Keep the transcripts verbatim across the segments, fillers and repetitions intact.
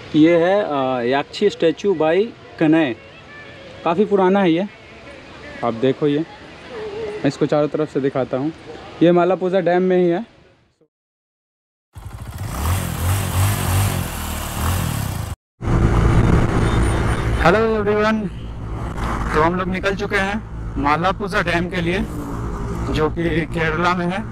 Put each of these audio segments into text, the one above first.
ये है याक्षी statue by कनय, काफ़ी पुराना है ये। आप देखो, ये मैं इसको चारों तरफ से दिखाता हूँ। ये मालापुजा डैम में ही है। हेलो एवरीवन, तो हम लोग निकल चुके हैं मालापुजा डैम के लिए, जो कि केरला में है।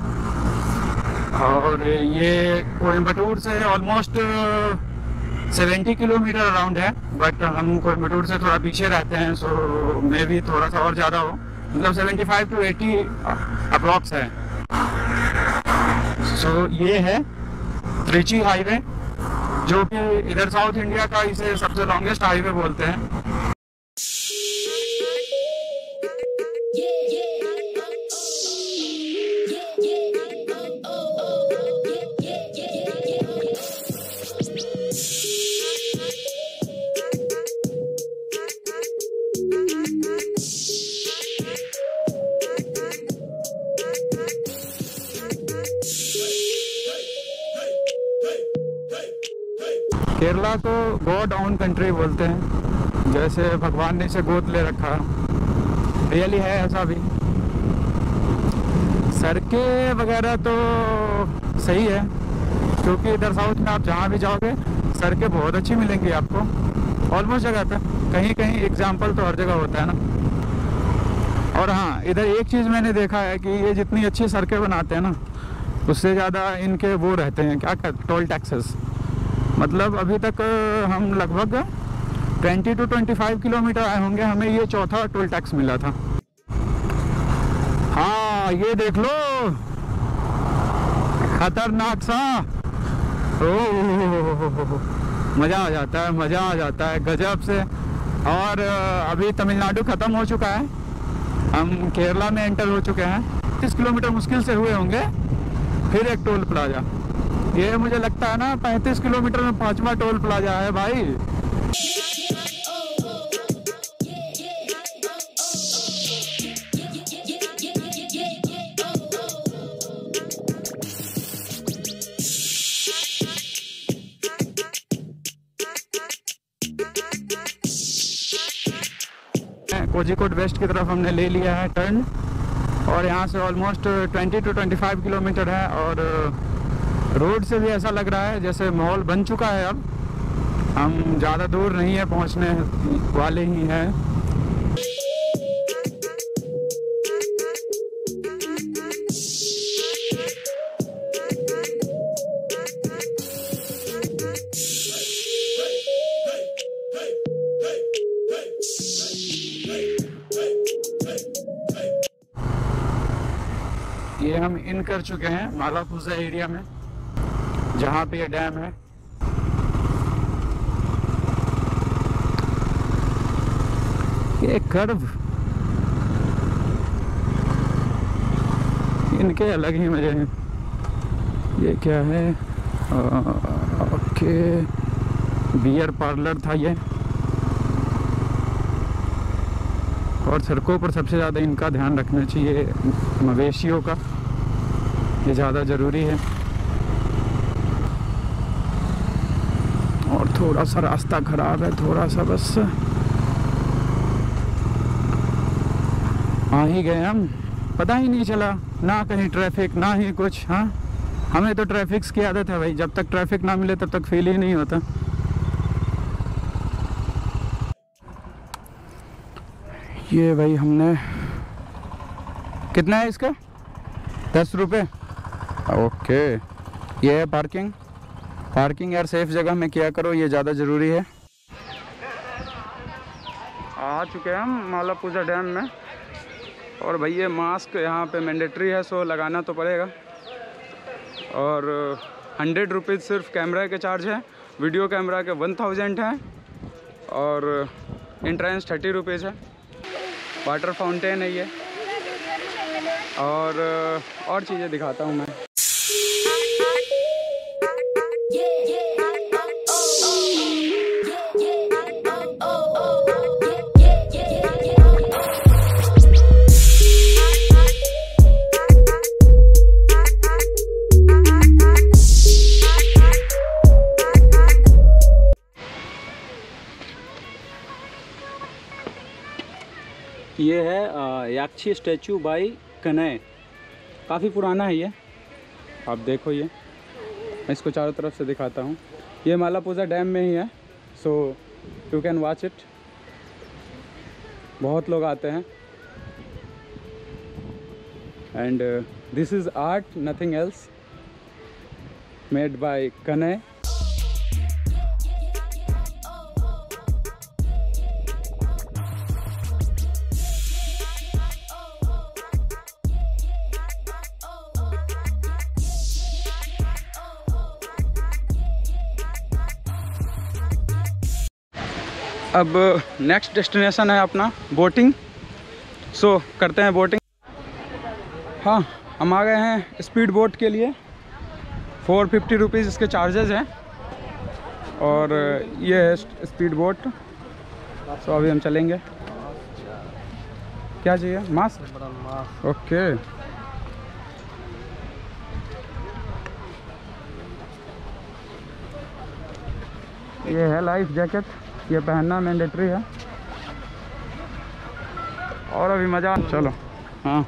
और ये कोयम्बटूर से ऑलमोस्ट सत्तर किलोमीटर अराउंड है, बट हम कोयम्बटूर से थोड़ा पीछे रहते हैं, सो मे भी थोड़ा सा और ज़्यादा हो, मतलब पचहत्तर टू अस्सी अप्रॉक्स है। सो ये है त्रिची हाईवे, जो कि इधर साउथ इंडिया का इसे सबसे लॉन्गेस्ट हाईवे बोलते हैं। केरला को गॉड ओन कंट्री बोलते हैं, जैसे भगवान ने इसे गोद ले रखा। रियली है ऐसा भी। सड़कें वगैरह तो सही है, क्योंकि इधर साउथ में आप जहाँ भी जाओगे सड़कें बहुत अच्छी मिलेंगी आपको, ऑलमोस्ट जगह पे। कहीं कहीं एग्जाम्पल तो हर जगह होता है ना। और हाँ, इधर एक चीज़ मैंने देखा है कि ये जितनी अच्छी सड़कें बनाते हैं ना, उससे ज़्यादा इनके वो रहते हैं, क्या कहते, टोल टैक्सेस। मतलब अभी तक हम लगभग बीस टू पच्चीस किलोमीटर आए होंगे, हमें ये चौथा टोल टैक्स मिला था। हाँ, ये देख लो, खतरनाक सा। ओह, मज़ा आ जाता है, मज़ा आ जाता है गजब से। और अभी तमिलनाडु ख़त्म हो चुका है, हम केरला में एंटर हो चुके हैं। तीस किलोमीटर मुश्किल से हुए होंगे, फिर एक टोल प्लाजा। ये मुझे लगता है ना पैंतीस किलोमीटर में पांचवा टोल प्लाजा है भाई। कोझिकोड वेस्ट की तरफ हमने ले लिया है टर्न, और यहाँ से ऑलमोस्ट बीस टू पच्चीस किलोमीटर है। और रोड से भी ऐसा लग रहा है जैसे माहौल बन चुका है। अब हम ज़्यादा दूर नहीं है, पहुंचने वाले ही हैं। ये हम इन कर चुके हैं मालापुजा एरिया में, जहाँ पे ये डैम है। ये कर्व, इनके अलग ही मजे हैं। ये क्या है? ओके, बियर पार्लर था ये। और सड़कों पर सबसे ज़्यादा इनका ध्यान रखना चाहिए, मवेशियों का, ये ज़्यादा ज़रूरी है। और थोड़ा सा रास्ता खराब है, थोड़ा सा बस। आ ही गए हम, पता ही नहीं चला, ना कहीं ट्रैफिक ना ही कुछ। हाँ, हमें तो ट्रैफिक की आदत है भाई, जब तक ट्रैफिक ना मिले तब तक फील ही नहीं होता। ये भाई हमने, कितना है इसका? दस रुपये। ओके, ये है पार्किंग। पार्किंग यार सेफ जगह में किया करो, ये ज़्यादा ज़रूरी है। आ चुके हैं हम मालापुजा डैम में। और भाई ये मास्क यहाँ पे मैंडेटरी है, सो लगाना तो पड़ेगा। और हंड्रेड रुपीज़ सिर्फ कैमरा के चार्ज है, वीडियो कैमरा के वन थाउजेंड हैं, और एंट्रेंस थर्टी रुपीज़ है। वाटर फाउंटेन है ये, और और चीज़ें दिखाता हूँ मैं। ये है याक्षी स्टैचू बाई कनय, काफ़ी पुराना है ये। आप देखो, ये मैं इसको चारों तरफ से दिखाता हूँ। ये मालापुजा डैम में ही है, so you can watch it. बहुत लोग आते हैं। And this is art, nothing else, made by Kanai. अब नेक्स्ट डेस्टिनेशन है अपना बोटिंग, सो so, करते हैं बोटिंग। हाँ, हम आ गए हैं स्पीड बोट के लिए। फोर फिफ्टी रुपीज़ इसके चार्जेस हैं और ये है स्पीड बोट। सो so, अभी हम चलेंगे। क्या चाहिए? मास्क? ओके। ये है लाइफ जैकेट, ये पहनना मैंडेटरी है। और अभी मज़ा, चलो। हाँ,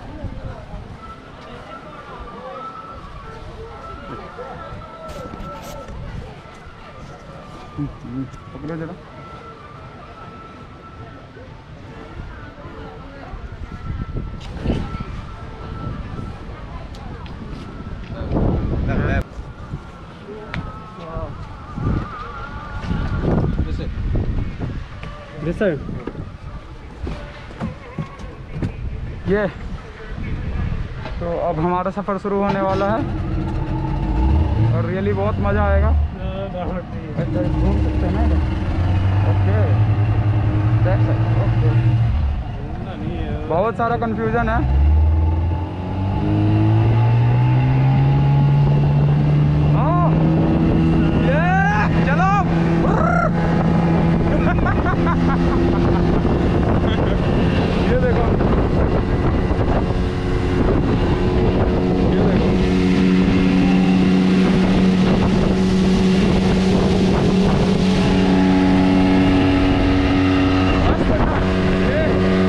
पकड़ो जरा। सर ये तो अब हमारा सफ़र शुरू होने वाला है और रियली बहुत मज़ा आएगा। घूम सकते हैं ना? ओके, देख सकते। ओके, बहुत सारा कंफ्यूजन है। हाँ, ये चलो। ये देखो, ये देखो। ये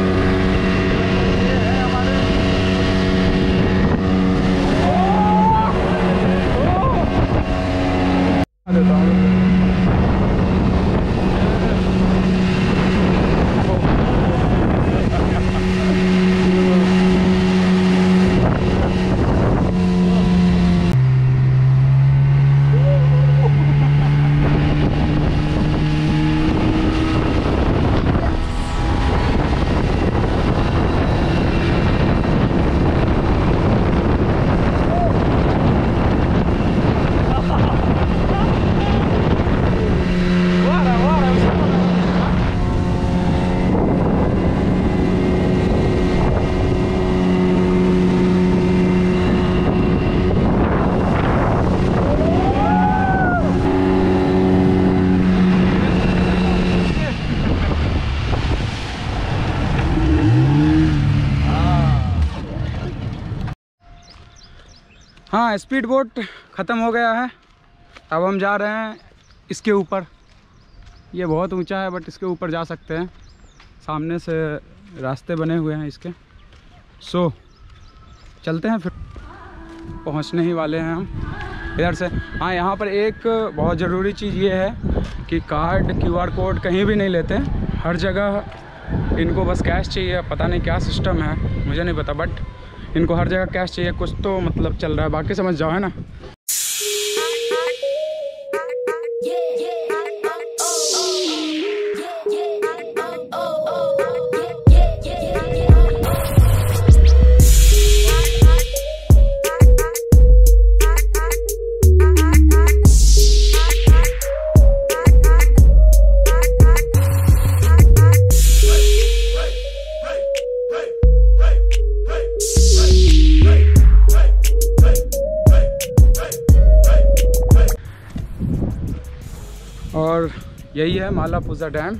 ये है हमारे। देता हूँ। हाँ, स्पीड बोट ख़त्म हो गया है। अब हम जा रहे हैं इसके ऊपर। ये बहुत ऊंचा है बट इसके ऊपर जा सकते हैं। सामने से रास्ते बने हुए हैं इसके। सो चलते हैं, फिर पहुंचने ही वाले हैं हम इधर से। हाँ, यहाँ पर एक बहुत ज़रूरी चीज़ ये है कि कार्ड, क्यूआर कोड कहीं भी नहीं लेते। हर जगह इनको बस कैश चाहिए। पता नहीं क्या सिस्टम है, मुझे नहीं पता, बट इनको हर जगह कैश चाहिए। कुछ तो मतलब चल रहा है, बाकी समझ जाओ, है ना। और यही है मालापुजा डैम।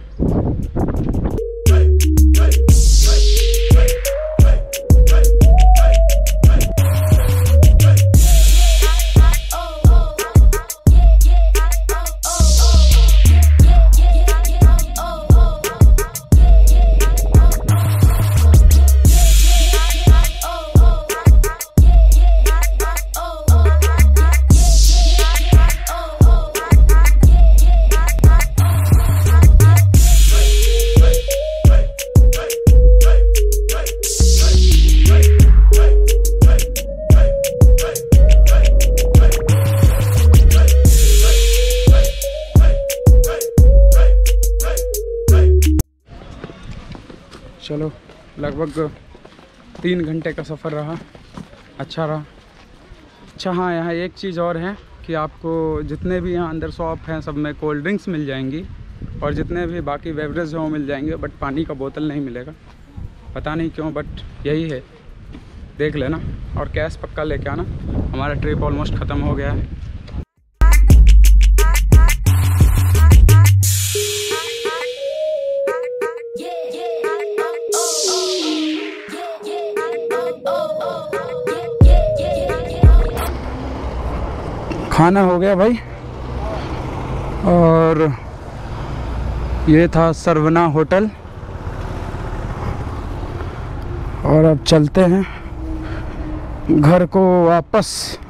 चलो लगभग तीन घंटे का सफ़र रहा, अच्छा रहा। अच्छा हाँ, यहाँ एक चीज़ और है कि आपको जितने भी यहाँ अंदर शॉप हैं सब में कोल्ड ड्रिंक्स मिल जाएंगी और जितने भी बाकी बेवरेज हैं वो मिल जाएंगे, बट पानी का बोतल नहीं मिलेगा। पता नहीं क्यों, बट यही है, देख लेना। और कैश पक्का लेके आना, हमारा ट्रिप ऑलमोस्ट ख़त्म हो गया है। खाना हो गया भाई, और ये था सरवना होटल, और अब चलते हैं घर को वापस।